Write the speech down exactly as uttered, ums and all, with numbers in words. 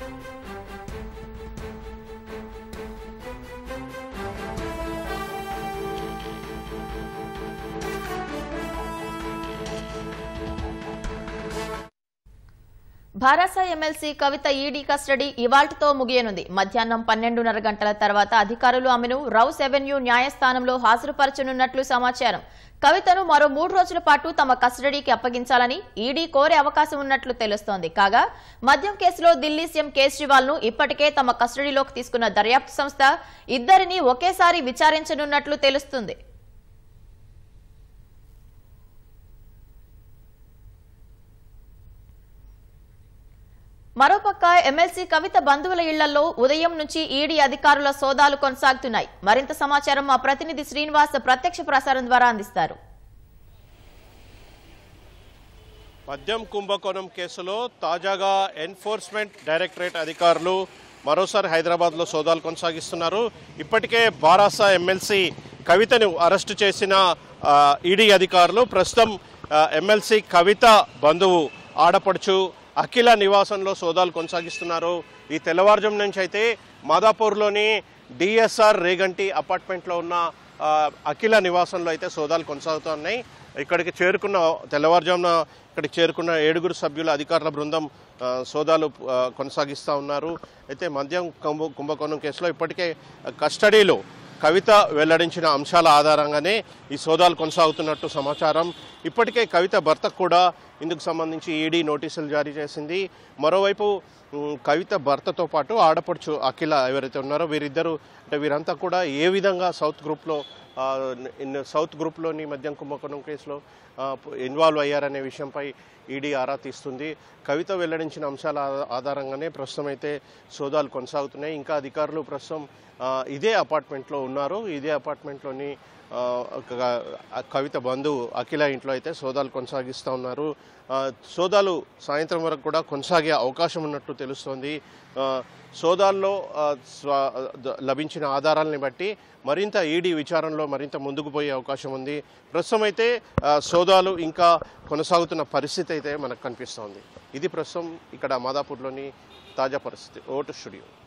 భారస MLC Kavitha ED custody ఇవాల్టితో ముగియనుంది. మధ్యాహ్నం పన్నెండున్నర గంటల తర్వాత అధికారులు ఆమెను రౌస్ ఎవెన్యూ న్యాయస్థానంలో హాజరుపరచనున్నట్లు సమాచారం. కవితను మరో మూడు రోజుల పాటు తమ కస్టడీకి అప్పగించాలని ఈడీ కోరే అవకాశం ఉన్నట్లు తెలుస్తోంది. కాగా మద్యం కేసులో ఢిల్లీ సీఎం కేజ్రీవాల్ ను ఇప్పటికే తమ కస్టడీలోకి తీసుకున్న దర్యాప్తు సంస్థ ఇద్దరిని ఒకేసారి విచారించనున్నట్లు తెలుస్తుంది. మరోపక్క ఎమ్మెల్సీ కవిత బంధువుల ఇళ్లలో ఉదయం నుంచి ఈడీ అధికారుల సోదాలు కొనసాగుతున్నాయి. మరింత సమాచారం మా ప్రతినిధి శ్రీనివాస్ ప్రత్యక్ష ప్రసారం ద్వారా అందిస్తారు. మద్యం కుంభకోణం కేసులో తాజాగా ఎన్ఫోర్స్మెంట్ డైరెక్టరేట్ అధికారులు మరోసారి హైదరాబాద్ లో సోదాలు కొనసాగిస్తున్నారు. ఇప్పటికే భారస ఎమ్మెల్సీ కవితను అరెస్టు చేసిన ఈడీ అధికారులు ప్రస్తుతం ఎమ్మెల్సీ కవిత బంధువు ఆడపడుచు అఖిల నివాసంలో సోదాలు కొనసాగిస్తున్నారు. ఈ తెల్లవారుజాము నుంచి అయితే మాదాపూర్లోని డిఎస్ఆర్ రేగంటి అపార్ట్మెంట్లో ఉన్న అఖిల నివాసంలో అయితే సోదాలు కొనసాగుతున్నాయి. ఇక్కడికి చేరుకున్న తెల్లవారుజామున ఇక్కడికి చేరుకున్న ఏడుగురు సభ్యుల అధికారుల బృందం సోదాలు కొనసాగిస్తూ ఉన్నారు. అయితే మద్యం కుంభకోణం కేసులో ఇప్పటికే కస్టడీలో కవిత వెల్లడించిన అంశాల ఆధారంగానే ఈ సోదాలు కొనసాగుతున్నట్టు సమాచారం. ఇప్పటికే కవిత భర్తకు కూడా ఇందుకు సంబంధించి ఈడీ నోటీసులు జారీ చేసింది. మరోవైపు కవిత భర్తతో పాటు ఆడపడుచు అఖిల ఎవరైతే ఉన్నారో వీరిద్దరూ అంటే వీరంతా కూడా ఏ విధంగా సౌత్ గ్రూప్లో సౌత్ గ్రూప్లోని మద్యం కుంభకోణం కేసులో ఇన్వాల్వ్ అయ్యారనే విషయంపై ఈడీ ఆరా తీస్తుంది. కవిత వెల్లడించిన అంశాల ఆధారంగానే ప్రస్తుతం అయితే సోదాలు కొనసాగుతున్నాయి. ఇంకా అధికారులు ప్రస్తుతం ఇదే అపార్ట్మెంట్లో ఉన్నారు. ఇదే అపార్ట్మెంట్లోని కవిత బంధువు అఖిల ఇంట్లో అయితే సోదాలు కొనసాగిస్తూ ఉన్నారు. సోదాలు సాయంత్రం వరకు కూడా కొనసాగే అవకాశం ఉన్నట్టు తెలుస్తోంది. సోదాల్లో లభించిన ఆధారాలని బట్టి మరింత ఈడీ విచారణలో మరింత ముందుకు పోయే అవకాశం ఉంది. ప్రస్తుతం అయితే సోదాలు ఇంకా కొనసాగుతున్న పరిస్థితి అయితే మనకు కనిపిస్తోంది. ఇది ప్రస్తుతం ఇక్కడ మాదాపూర్లోని తాజా పరిస్థితి. ఓటు స్టూడియో.